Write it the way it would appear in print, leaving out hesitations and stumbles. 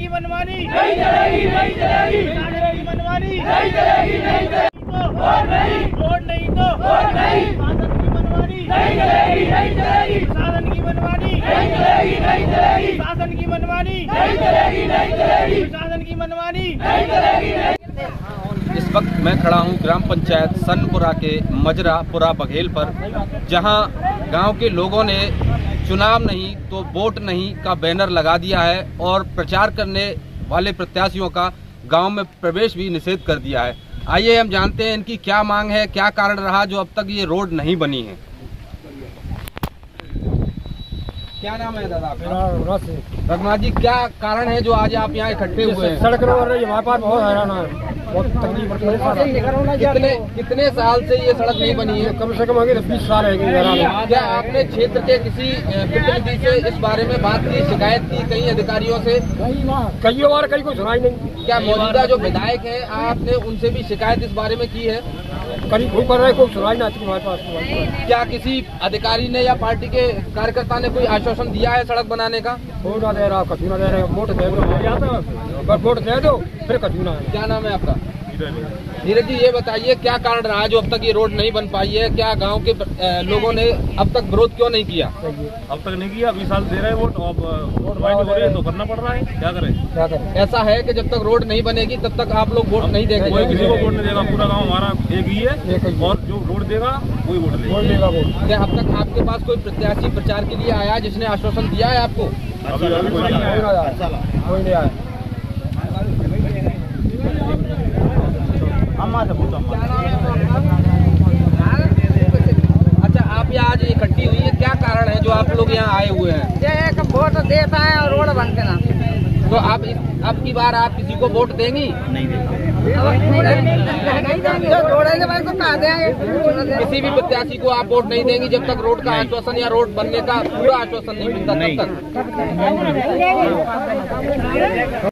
की मनमानी नहीं चलेगी, नहीं चलेगी। प्रशासन की मनमानी नहीं चलेगी, नहीं चलेगी। वोट नहीं, वोट नहीं तो वोट नहीं। शासन की मनमानी नहीं चलेगी, नहीं चलेगी। प्रशासन की मनमानी नहीं चलेगी, नहीं चलेगी। शासन की मनमानी नहीं चलेगी, नहीं चलेगी। प्रशासन की मनमानी नहीं चलेगी, नहीं। इस वक्त मैं खड़ा हूं ग्राम पंचायत सनपुरा के मजरापुरा बघेल पर, जहां गांव के लोगों ने चुनाव नहीं तो वोट नहीं का बैनर लगा दिया है और प्रचार करने वाले प्रत्याशियों का गांव में प्रवेश भी निषेध कर दिया है। आइए हम जानते हैं इनकी क्या मांग है, क्या कारण रहा जो अब तक ये रोड नहीं बनी है। क्या नाम है दादा आपका? रघुनाथ जी, क्या कारण है जो आज आप यहाँ इकट्ठे हुए हैं? सड़क हमारे पास बहुत हैरान है, बहुत तकलीफ। कितने साल से ये सड़क नहीं बनी है? कम से कम आगे 20 साल है। क्या आपने क्षेत्र के किसी प्रतिनिधि से इस बारे में बात की, शिकायत की कई अधिकारियों से? कई बार कहीं कोई सुनाई नहीं। क्या मौजूदा जो विधायक है आपने उनसे भी शिकायत इस बारे में की है? करीब कोई कर रहा है, कोई सुनाई नहीं आती हमारे पास। क्या किसी अधिकारी ने या पार्टी के कार्यकर्ता ने कोई आश्वासन दिया है सड़क बनाने का? वो ना दे रहा, कभी ना दे रहे। वोट दे दो, वोट दे दो, फिर कभी ना। क्या नाम है आपका? नीरज जी, ये बताइए क्या कारण रहा जो अब तक ये रोड नहीं बन पाई है? क्या गांव के लोगों ने अब तक विरोध क्यों नहीं किया? अब तक नहीं किया, 20 साल दे रहे वोट, अब वोट हो रही है तो करना पड़ रहा है। क्या करें? ऐसा है कि जब तक रोड नहीं बनेगी तब तक आप लोग वोट नहीं देंगे? कोई किसी को वोट नहीं देगा, पूरा गाँव हमारा एक ही है और जो वोट देगा वही वोट लेगा। क्या अब तक आपके पास कोई प्रत्याशी प्रचार के लिए आया जिसने आश्वासन दिया है आपको? कोई नहीं आया। अच्छा, आप यहाँ आज इकट्ठी हुई है, क्या कारण है जो आप लोग यहाँ आए हुए हैं? वोट देता है और रोड बनते ना। तो आप अब की बार आप किसी को वोट देंगी? नहीं देंगे। किसी भी प्रत्याशी को आप वोट नहीं देंगी जब तक रोड का आश्वासन या रोड बनने का पूरा आश्वासन नहीं मिलता तब तक?